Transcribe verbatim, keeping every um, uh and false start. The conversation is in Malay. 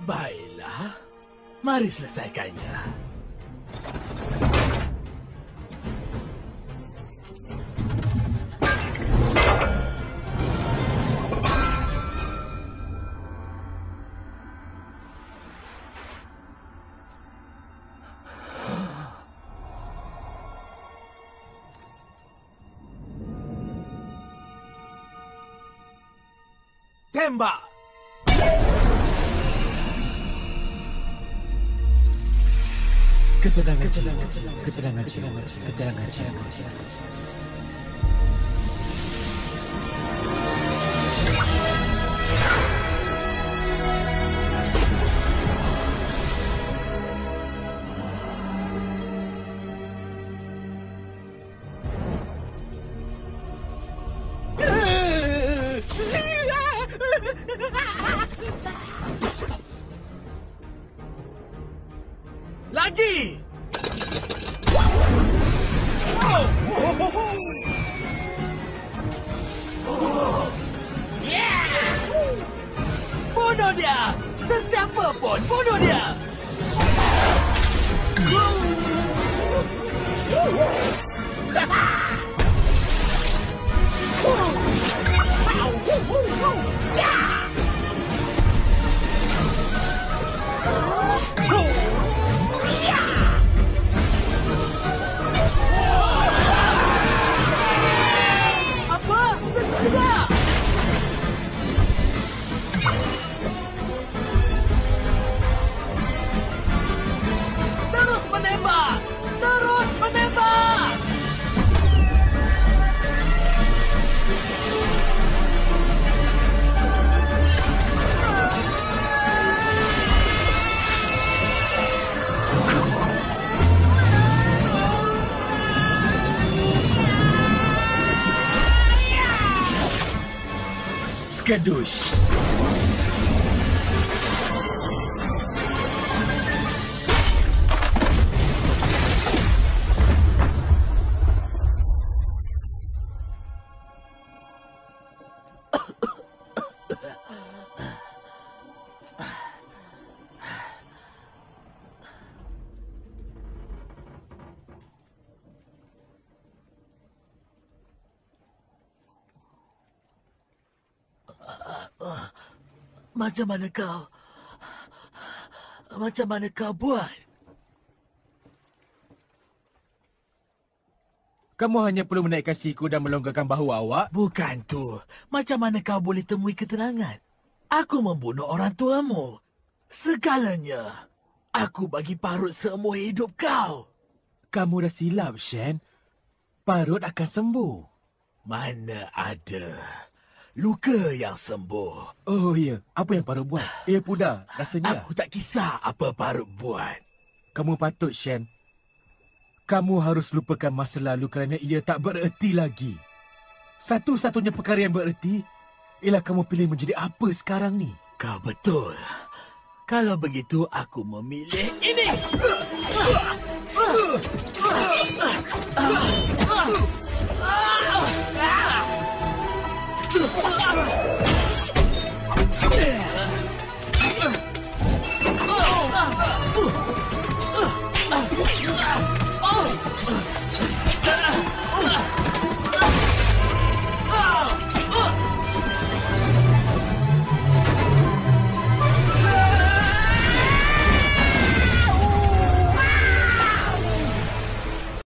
Baiklah, mari selesaikannya. Tembak! Ketenangan jiwa, ketenangan jiwa, ketenangan jiwa. Lagi! Bunuh dia! Sesiapa pun, bunuh dia! Terus menembak! Terus menembak! Skadush! Macam mana kau? Macam mana kau buat? Kamu hanya perlu menaikkan siku dan melonggarkan bahu awak? Bukan tu. Macam mana kau boleh temui ketenangan? Aku membunuh orang tuamu. Segalanya. Aku bagi parut seumur hidup kau. Kamu dah silap, Shen. Parut akan sembuh. Mana ada. Luka yang sembuh. Oh ya, apa yang Parut buat? Eh, Puda, rasanya. Aku tak kisah apa Parut buat. Kamu patut, Shen. Kamu harus lupakan masa lalu kerana ia tak bererti lagi. Satu-satunya perkara yang bererti ialah kamu pilih menjadi apa sekarang ni. Kau betul. Kalau begitu, aku memilih ini.